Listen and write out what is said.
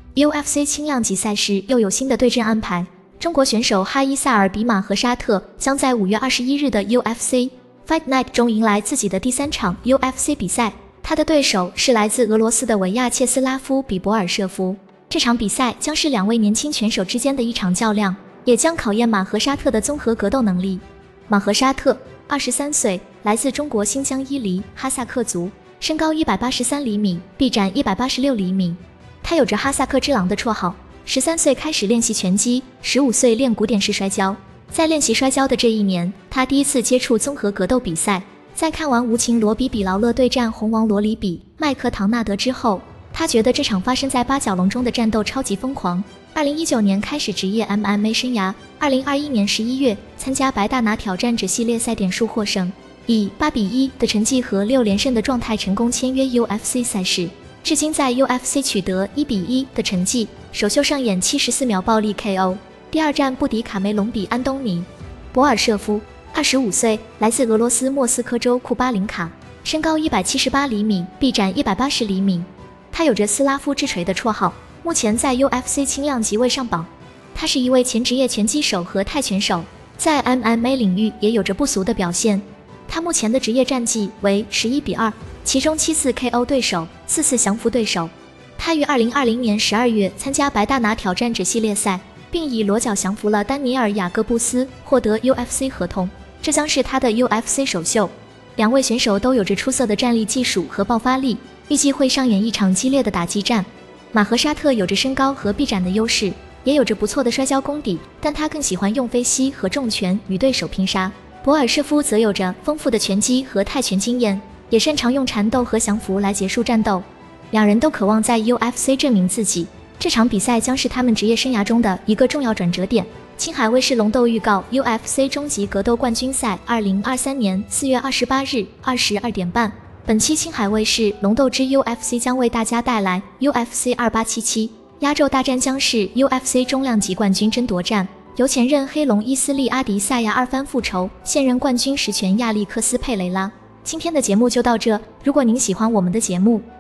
UFC 轻量级赛事又有新的对阵安排，中国选手哈伊萨尔比马和沙特将在5月21日的 UFC Fight Night 中迎来自己的第3场 UFC 比赛，他的对手是来自俄罗斯的维亚切斯拉夫·比博尔舍夫。这场比赛将是2位年轻选手之间的一场较量，也将考验马和沙特的综合格斗能力。马和沙特23岁，来自中国新疆伊犁哈萨克族，身高183厘米，臂展186厘米。他有着哈萨克之狼的绰号。13岁开始练习拳击，15岁练古典式摔跤。在练习摔跤的这一年，他第一次接触综合格斗比赛。在看完无情罗比比劳勒对战红王罗里比麦克唐纳德之后，他觉得这场发生在八角笼中的战斗超级疯狂。2019年开始职业 MMA 生涯，2021年11月参加白大拿挑战者系列赛点数获胜，以8比1的成绩和6连胜的状态成功签约 UFC 赛事。至今在 UFC 取得1比1的成绩，首秀上演74秒暴力 KO。第二战不敌卡梅隆比安东尼。博尔舍夫25岁，来自俄罗斯莫斯科州库巴林卡，身高178厘米，臂展180厘米。他有着斯拉夫之锤的绰号，目前在 UFC 轻量级位上榜。他是一位前职业拳击手和泰拳手，在 MMA 领域也有着不俗的表现。他目前的职业战绩为11比2，其中7次 KO 对手，4次降服对手。他于2020年12月参加白大拿挑战者系列赛，并以裸脚降服了丹尼尔·雅各布斯，获得 UFC 合同。这将是他的 UFC 首秀。两位选手都有着出色的战力技术和爆发力，预计会上演一场激烈的打击战。马和沙特有着身高和臂展的优势，也有着不错的摔跤功底，但他更喜欢用飞膝和重拳与对手拼杀。博尔舍夫则有着丰富的拳击和泰拳经验，也擅长用缠斗和降服来结束战斗。两人都渴望在 UFC 证明自己，这场比赛将是他们职业生涯中的一个重要转折点。青海卫视龙斗预告 UFC 终极格斗冠军赛2023年4月28日22点半。本期青海卫视龙斗之 UFC 将为大家带来 UFC 2877压轴大战，将是 UFC 中量级冠军争夺战，由前任黑龙伊斯利阿迪萨亚2番复仇，现任冠军实权亚历克斯佩雷拉。今天的节目就到这，如果您喜欢我们的节目，